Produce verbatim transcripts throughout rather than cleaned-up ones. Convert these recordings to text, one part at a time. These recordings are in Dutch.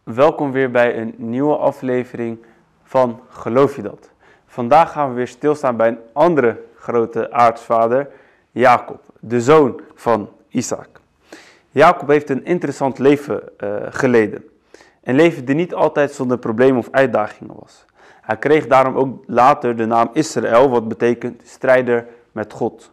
Welkom weer bij een nieuwe aflevering van Geloof je dat? Vandaag gaan we weer stilstaan bij een andere grote aartsvader, Jacob, de zoon van Isaac. Jacob heeft een interessant leven uh, geleden. Een leven die niet altijd zonder problemen of uitdagingen was. Hij kreeg daarom ook later de naam Israël, wat betekent strijder met God.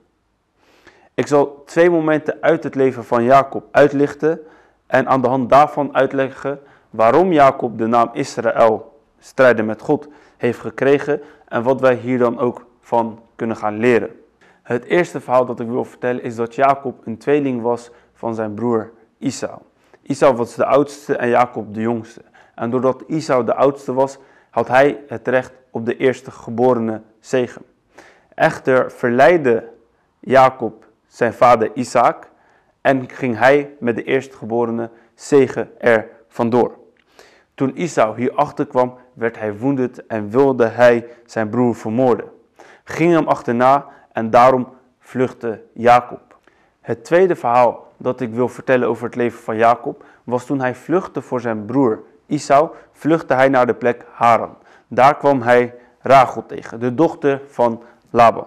Ik zal twee momenten uit het leven van Jacob uitlichten en aan de hand daarvan uitleggen waarom Jacob de naam Israël, strijder met God, heeft gekregen en wat wij hier dan ook van kunnen gaan leren. Het eerste verhaal dat ik wil vertellen is dat Jacob een tweeling was van zijn broer Esau. Esau was de oudste en Jacob de jongste. En doordat Esau de oudste was, had hij het recht op de eerste geborene zegen. Echter verleidde Jacob zijn vader Isaac en ging hij met de eerstgeborene zegen er vandoor. Toen Esau hierachter kwam, werd hij woedend en wilde hij zijn broer vermoorden. Ging hem achterna en daarom vluchtte Jacob. Het tweede verhaal dat ik wil vertellen over het leven van Jacob was toen hij vluchtte voor zijn broer Esau, vluchtte hij naar de plek Haran. Daar kwam hij Rachel tegen, de dochter van Laban.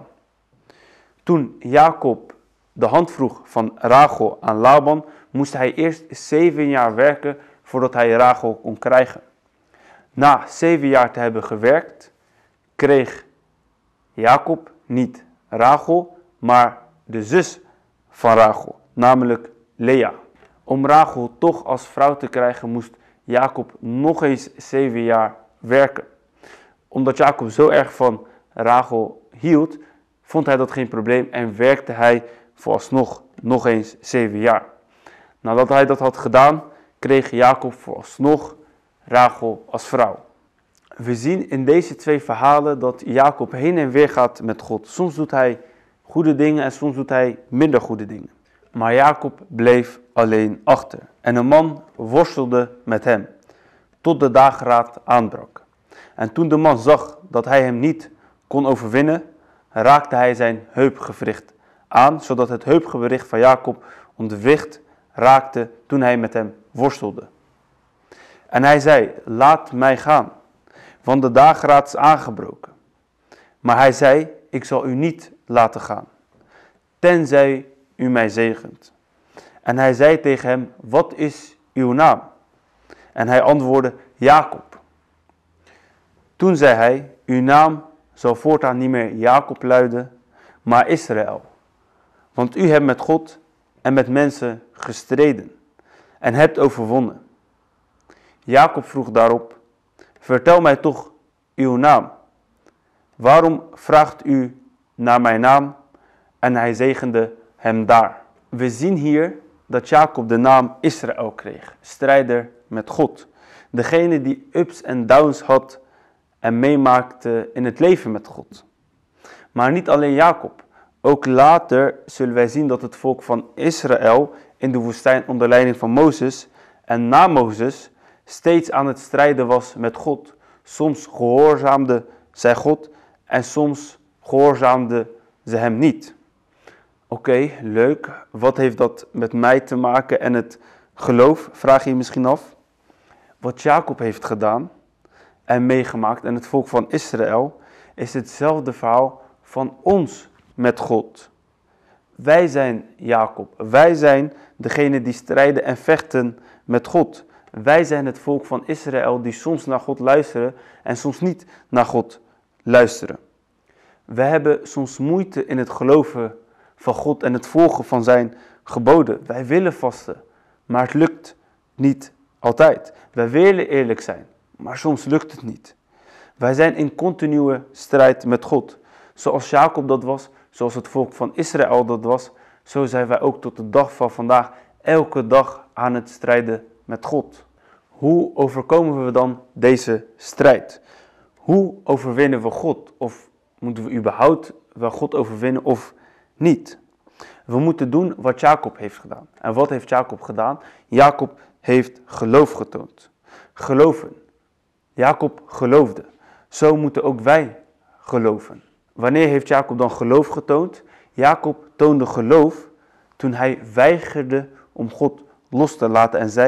Toen Jacob de hand vroeg van Rachel aan Laban, moest hij eerst zeven jaar werken voordat hij Rachel kon krijgen. Na zeven jaar te hebben gewerkt, kreeg Jacob niet Rachel, maar de zus van Rachel, namelijk Lea. Om Rachel toch als vrouw te krijgen, moest Jacob nog eens zeven jaar werken. Omdat Jacob zo erg van Rachel hield, vond hij dat geen probleem en werkte hij vooralsnog nog eens zeven jaar. Nadat hij dat had gedaan, kreeg Jacob vooralsnog Rachel als vrouw. We zien in deze twee verhalen dat Jacob heen en weer gaat met God. Soms doet hij goede dingen en soms doet hij minder goede dingen. Maar Jacob bleef alleen achter. En een man worstelde met hem, tot de dageraad aanbrak. En toen de man zag dat hij hem niet kon overwinnen, raakte hij zijn heupgewricht aan, zodat het heupgewricht van Jacob ontwricht raakte toen hij met hem worstelde. En hij zei, laat mij gaan, want de dageraad is aangebroken. Maar hij zei, ik zal u niet laten gaan, tenzij u mij zegent. En hij zei tegen hem, wat is uw naam? En hij antwoordde, Jacob. Toen zei hij, uw naam zal voortaan niet meer Jacob luiden, maar Israël. Want u hebt met God en met mensen gestreden en hebt overwonnen. Jacob vroeg daarop, vertel mij toch uw naam. Waarom vraagt u naar mijn naam? En hij zegende hem daar. We zien hier dat Jacob de naam Israël kreeg, strijder met God. Degene die ups en downs had en meemaakte in het leven met God. Maar niet alleen Jacob. Ook later zullen wij zien dat het volk van Israël in de woestijn onder leiding van Mozes en na Mozes steeds aan het strijden was met God. Soms gehoorzaamde zij God en soms gehoorzaamde ze hem niet. Oké, okay, leuk. Wat heeft dat met mij te maken en het geloof? Vraag je je misschien af. Wat Jacob heeft gedaan en meegemaakt en het volk van Israël is hetzelfde verhaal van ons met God. Wij zijn Jacob. Wij zijn degene die strijden en vechten met God. Wij zijn het volk van Israël die soms naar God luisteren en soms niet naar God luisteren. We hebben soms moeite in het geloven van God en het volgen van zijn geboden. Wij willen vasten, maar het lukt niet altijd. Wij willen eerlijk zijn, maar soms lukt het niet. Wij zijn in continue strijd met God. Zoals Jacob dat was, zoals het volk van Israël dat was, zo zijn wij ook tot de dag van vandaag elke dag aan het strijden met God. Hoe overkomen we dan deze strijd? Hoe overwinnen we God? Of moeten we überhaupt wel God overwinnen of niet? We moeten doen wat Jacob heeft gedaan. En wat heeft Jacob gedaan? Jacob heeft geloof getoond. Geloven. Jacob geloofde. Zo moeten ook wij geloven. Wanneer heeft Jacob dan geloof getoond? Jacob toonde geloof toen hij weigerde om God los te laten en zei,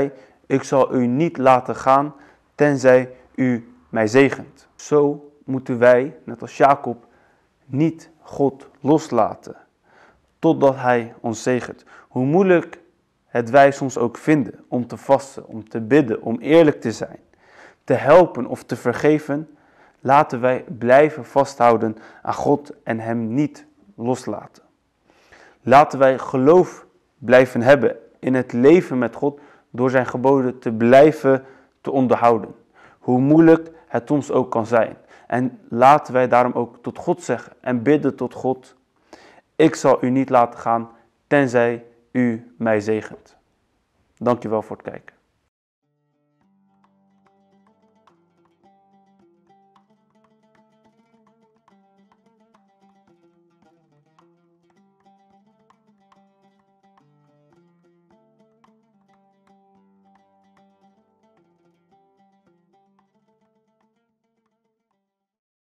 Ik zal u niet laten gaan, tenzij u mij zegent. Zo moeten wij, net als Jacob, niet God loslaten, totdat hij ons zegent. Hoe moeilijk het wij soms ook vinden om te vasten, om te bidden, om eerlijk te zijn, te helpen of te vergeven, laten wij blijven vasthouden aan God en hem niet loslaten. Laten wij geloof blijven hebben in het leven met God door zijn geboden te blijven te onderhouden. Hoe moeilijk het soms ook kan zijn. En laten wij daarom ook tot God zeggen en bidden tot God: ik zal u niet laten gaan, tenzij u mij zegent. Dankjewel voor het kijken.